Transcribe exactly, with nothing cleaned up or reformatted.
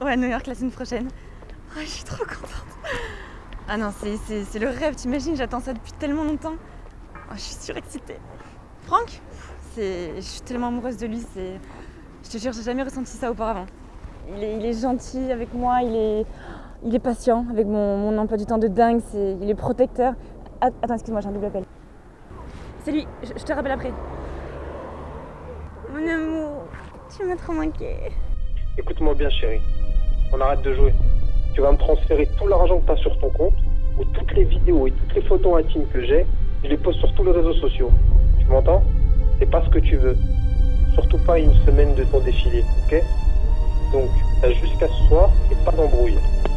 Ouais, à New York la semaine prochaine. Oh, je suis trop contente. Ah non, c'est le rêve, t'imagines, j'attends ça depuis tellement longtemps. Oh, je suis surexcitée. Franck, je suis tellement amoureuse de lui, je te jure, j'ai jamais ressenti ça auparavant. Il est, il est gentil avec moi, il est, il est patient avec mon, mon emploi du temps de dingue, est, il est protecteur. Attends, excuse-moi, j'ai un double appel. C'est lui, je, je te rappelle après. Mon amour, tu m'as trop manqué. Écoute-moi bien, chérie. On arrête de jouer. Tu vas me transférer tout l'argent que tu as sur ton compte, ou toutes les vidéos et toutes les photos intimes que j'ai, je les pose sur tous les réseaux sociaux. Tu m'entends? C'est pas ce que tu veux. Surtout pas une semaine de ton défilé, ok? Donc, t'as jusqu'à ce soir et pas d'embrouille.